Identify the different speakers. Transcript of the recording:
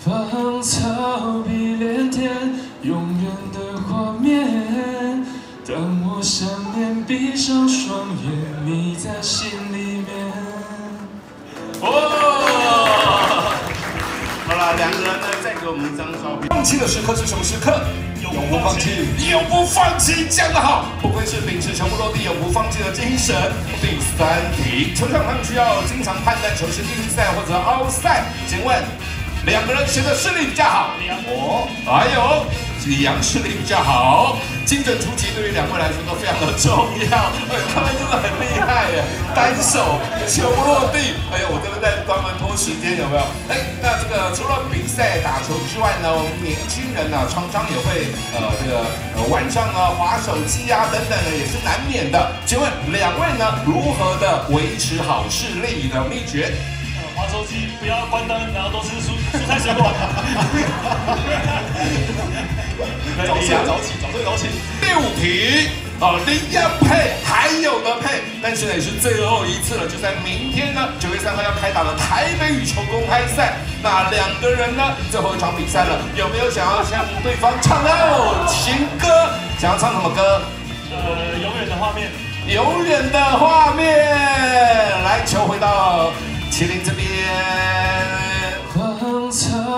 Speaker 1: 芳草碧连天，永远的画面。当我想念，闭上双眼，你在心里面。
Speaker 2: 哦，好了，两个人呢，再给我们一张照片。放弃的时刻是什么时刻？永不放弃，永不放弃，讲得好！不愧是秉持球不落地、永不放弃的精神。第三题，球场上需要经常判断球是硬赛或者凹赛，请问两个人谁的视力比较好？哦，还有李阳视力比较好，精准出击对于两位来说都非常的重要。哎，他们真的很厉害耶，单手球不落地。哎呦，我这个在专门拖时间，有没有？哎，那这个除了比赛打球之外呢，我们年轻人呢常常也会晚上呢滑手机啊等等的也是难免的。请问两位呢如何的维持好视力的秘诀？
Speaker 3: 滑手机不要关灯，然后都吃蔬菜水果。
Speaker 2: 早睡早起，早睡早起。第五题，林要配，还有的配，但是呢也是最后一次了，就在明天呢9月3号要开打的台北羽球公开赛。那两个人呢最后一场比赛了，有没有想要向对方唱情歌？想要唱什么歌？
Speaker 3: 永远的画面。
Speaker 2: 永远的画面。来，球回到麒麟这边。
Speaker 1: 芳草